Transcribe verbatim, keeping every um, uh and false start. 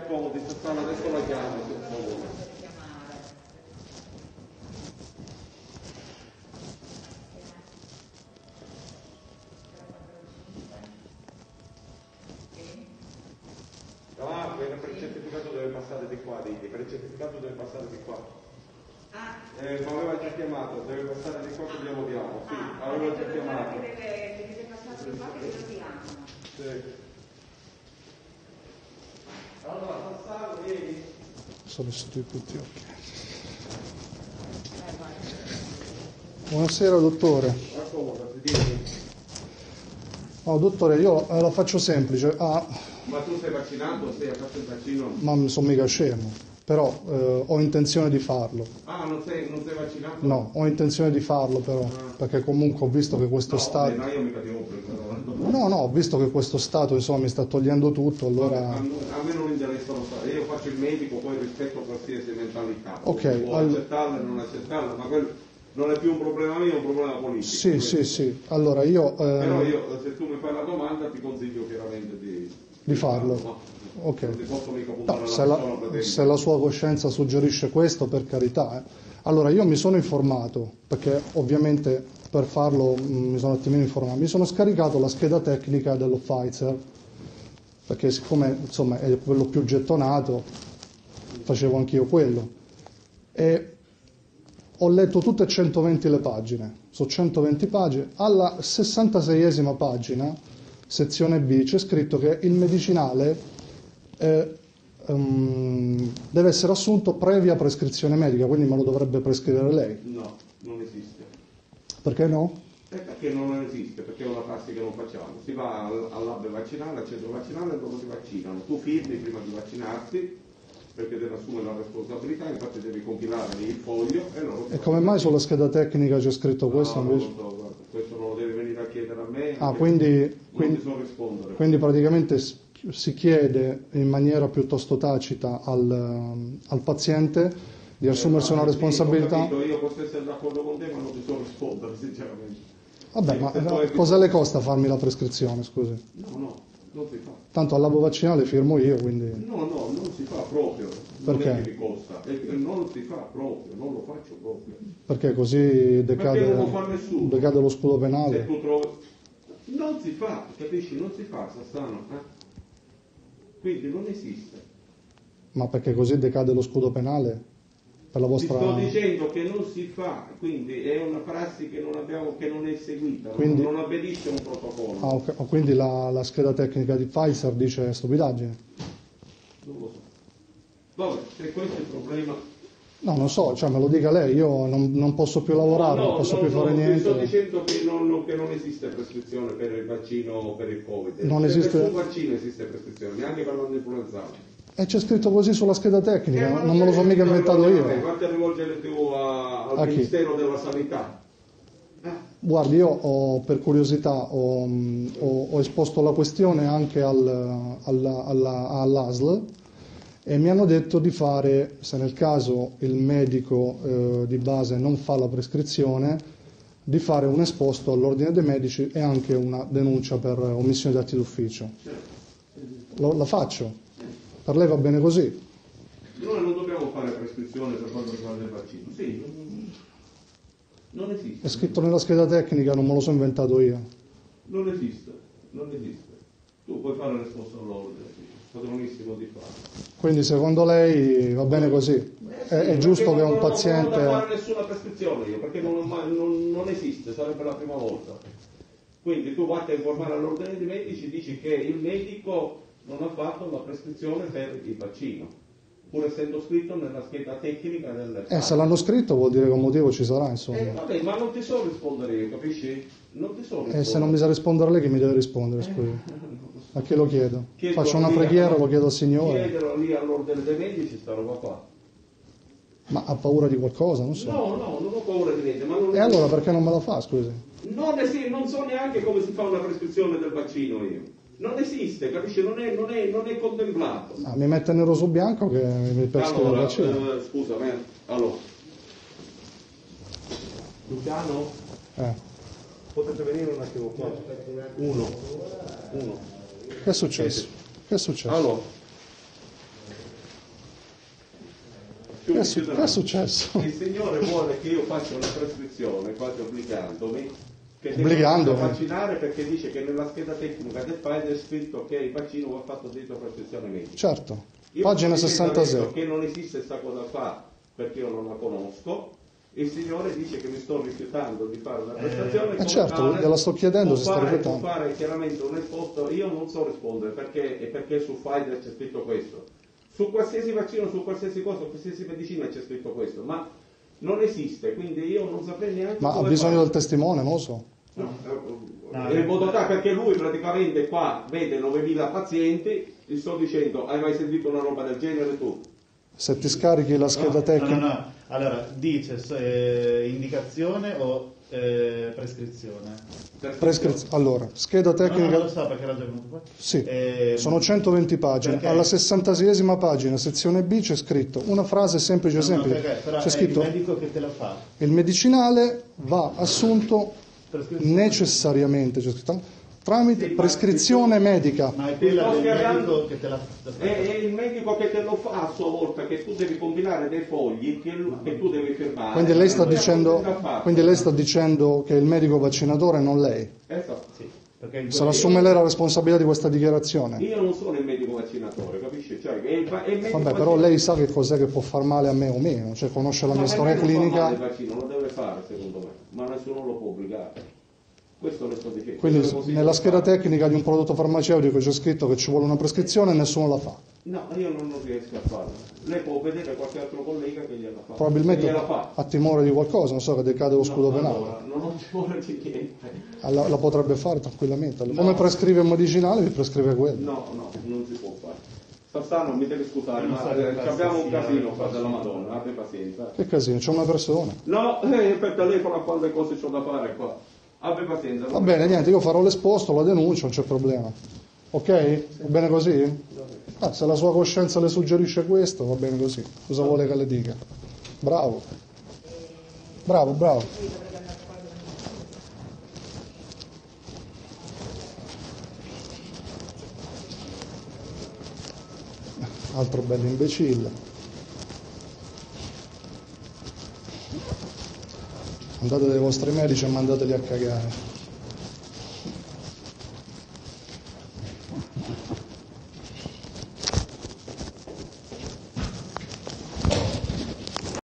accomodi, Sassano, adesso la chiamo, per favore. Ah, per il certificato deve passare di qua, Didi, per il certificato deve passare di qua. Ah. Eh, ma aveva già chiamato, deve passare di qua che glielo diamo, sì, ah, aveva già chiamato. Che deve, che deve passare di qua che glielo diamo. Sì. Allora, Sassano, vieni. Sono stupidi, ok. Buonasera, dottore. Accomodati, dimmi. No, dottore, io eh, la faccio semplice. Ah, Ma tu sei vaccinato? Sei, hai fatto il vaccino? ma non sono mica scemo, però eh, ho intenzione di farlo. Ah, non sei, non sei vaccinato? No, ho intenzione di farlo però, ah. perché comunque ho visto che questo no, stato... No, io mica ti ho preso. No, no, ho visto che questo stato insomma mi sta togliendo tutto, allora... A, a me non interessa lo stato, io faccio il medico, poi rispetto qualsiasi mentalità. Ok. Può all... accettarla e non accettarla, ma quello non è più un problema mio, è un problema politico. Sì, quello. sì, sì. Allora io... Eh... Però io, se tu mi fai la domanda, ti consiglio chiaramente di... Di farlo. No. Ok. Non ti posso mica puntare No, alla se, la, se la sua coscienza suggerisce questo, per carità. Eh. Allora, io mi sono informato, perché ovviamente per farlo mh, mi sono un attimino informato. Mi sono scaricato la scheda tecnica dello Pfizer, perché siccome insomma è quello più gettonato, facevo anch'io quello. E ho letto tutte e centoventi le pagine, sono centoventi pagine. Alla sessantaseiesima pagina, sezione B, c'è scritto che il medicinale Eh, um, deve essere assunto previa prescrizione medica, quindi me lo dovrebbe prescrivere lei. No, non esiste. Perché no? Eh, perché non esiste, perché è una prassi che non facciamo. Si va al, al lab vaccinale, al centro vaccinale e loro ti vaccinano. Tu firmi prima di vaccinarti, perché devi assumere la responsabilità, infatti devi compilare il foglio e loro... E come mai sulla scheda tecnica c'è scritto questo no, invece? Non lo so, guarda, questo non lo devi venire a chiedere a me. Ah, quindi, non quindi, ti so rispondere. Quindi praticamente si chiede in maniera piuttosto tacita al, al paziente di assumersi eh, una responsabilità. Sì, io posso essere d'accordo con te, ma non ti so rispondere sinceramente. Vabbè, sì, ma poi... cosa le costa farmi la prescrizione, scusi? No, no, non si fa. Tanto al labo vaccinale firmo io, quindi... No, no, non si fa proprio. Perché? Non è che mi costa. È che non si fa proprio, non lo faccio proprio. Perché così decade, Perché non lo fa nessuno. decade lo scudo penale? Se tu trovi... Non si fa, capisci? Non si fa, Sassano. Eh? Quindi non esiste. Ma perché così decade lo scudo penale? Per la vostra... Ti sto dicendo che non si fa, quindi è una prassi che non abbiamo, che non è seguita, quindi... non obbedisce a un protocollo. Ah, okay. Quindi la, la scheda tecnica di Pfizer dice stupidaggine? Non lo so. Vabbè, se questo è il problema... No, non so, cioè me lo dica lei, io non, non posso più lavorare, no, non posso no, più no, fare niente. Sto dicendo che non, che non esiste prescrizione per il vaccino o per il Covid. Non per esiste... nessun vaccino esiste prescrizione, neanche per l'influenzale. E c'è scritto così sulla scheda tecnica, eh, non me lo so mica inventato io. Vatti a rivolgere tu a, al a Ministero della Sanità. Eh? Guardi, io ho, per curiosità ho, ho, ho esposto la questione anche al, alla, alla, all'A S L e mi hanno detto di fare, se nel caso il medico eh, di base non fa la prescrizione, di fare un esposto all'ordine dei medici e anche una denuncia per omissione di atti d'ufficio. Lo, la faccio? Per lei va bene così? Noi non dobbiamo fare prescrizione per quanto riguarda il vaccino. Sì, non, non esiste. È scritto nella scheda tecnica, non me lo so inventato io. Non esiste, non esiste. Tu puoi fare l'esposto all'ordine, sì. Padronissimo di fare. Quindi secondo lei va bene così? Eh sì, è, è giusto che un non, paziente... Non ho fare nessuna prescrizione io, perché non, non, non esiste, sarebbe la prima volta. Quindi tu vai a informare all'ordine dei medici, dici che il medico non ha fatto la prescrizione per il vaccino, pur essendo scritto nella scheda tecnica del... Eh, se l'hanno scritto vuol dire che un motivo ci sarà, insomma. Eh, vabbè, ma non ti so rispondere io, capisci? Non ti so rispondere. E se non mi sa rispondere lei, chi mi deve rispondere, scusi? A chi lo chiedo? Chiedo Faccio una lì, preghiera, lo chiedo al Signore. Chiedelo lì all'ordine dei medici, sta roba qua. Ma ha paura di qualcosa? Non so. No, no, non ho paura di niente. Ma non E allora perché non me la fa, scusi? Non, esiste, non so neanche come si fa una prescrizione del vaccino io. Non esiste, capisci? Non è, non è, non è contemplato. Ah, mi mette nero su bianco che mi prescrive Allora, il vaccino. eh, scusa, me. Allora. Luciano? Eh. Potete venire un attimo qua? Uno. Uno. Che è successo? Che è successo? Allora, non Che è, su- che è successo? Il Signore vuole che io faccia una prescrizione, quasi obbligandomi, che devo Obbligandomi. vaccinare, perché dice che nella scheda tecnica del paese è scritto che il vaccino va fatto dentro prescrizione medica. Certo, Io pagina ho sessantasei. detto che non esiste questa cosa qua perché io non la conosco. Il Signore dice che mi sto rifiutando di fare una prestazione. Eh certo, gliela sto chiedendo, si sta fare, rifiutando. può fare chiaramente un esposto, io non so rispondere perché, e perché su Pfizer c'è scritto questo. Su qualsiasi vaccino, su qualsiasi cosa, su qualsiasi medicina c'è scritto questo, ma non esiste, quindi io non saprei neanche Ma come ha bisogno fare. del testimone, non lo so. No, No, in modo tale, perché lui praticamente qua vede novemila pazienti, gli sto dicendo, hai mai sentito una roba del genere tu? Se ti scarichi la scheda no, tecnica... no, no. Allora, dice eh, indicazione o eh, prescrizione? Prescrizione. Allora, scheda No, tecnica... non lo so perché era già venuto qua. Sì, Eh, sono centoventi pagine. perché? Alla sessantaseiesima pagina, sezione B, c'è scritto una frase semplice no, no, semplice. perché? Però C'è è scritto: il medico che te la fa. il medicinale va assunto Prescrizione. necessariamente, c'è scritto, tramite Sì, ma- prescrizione medica. Ma è quella Sto del scherrando. medico che te la fa. È, è il medico che te lo fa a sua volta, che tu devi combinare dei fogli che, lui- che tu devi firmare. Quindi lei sta Lui ha dicendo, fatto il fatto. quindi lei sta dicendo che è il medico vaccinatore, non lei. Esatto. Sì, perché il Se l'assume lei la responsabilità di questa dichiarazione. Io non sono il medico vaccinatore, capisci? Cioè, è il, è il medico Vabbè, però lei sa che cos'è che può far male a me o meno, cioè conosce la Ma mia per storia me non fa male clinica. il vaccino, lo deve fare secondo me, ma nessuno lo può obbligare. Questo le sto dicendo. Quindi Questo è così nella che scheda fa. tecnica di un prodotto farmaceutico c'è scritto che ci vuole una prescrizione e nessuno la fa. No, io non, non riesco a farlo. Lei può vedere qualche altro collega che gliela fa. Probabilmente Che gliela fa. ha timore di qualcosa, non so, che decade lo scudo No, penale. allora, non ho timore di niente. Ah, La, la potrebbe fare tranquillamente. No. Come prescrive un medicinale, vi prescrive quello. No, no, non si può fare. Sassano, mi deve scusare, Non ma so che eh, cazzo abbiamo un sia, casino eh, qua della sì. Madonna, abbi pazienza. Che casino, c'è una persona. No, eh, per telefono quante cose c'ho da fare qua. Abbi pazienza. Va bene, niente, io farò l'esposto, la denuncio, non c'è problema. Ok? Va bene così? Ah, se la sua coscienza le suggerisce questo, va bene così. Cosa vuole che le dica? Bravo. Bravo, bravo. Altro bello imbecille. Andate dai vostri medici e mandateli a cagare.